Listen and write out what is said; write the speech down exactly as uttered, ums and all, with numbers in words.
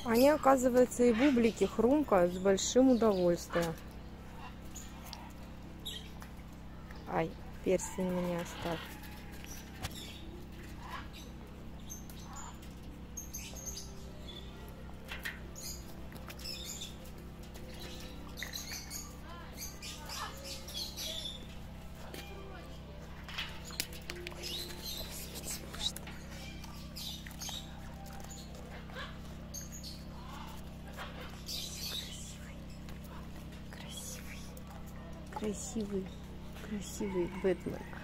Они, оказывается, и бублики хрумкают с большим удовольствием. Ай, перстень мне оставь. Красивый, красивый Бэтмен.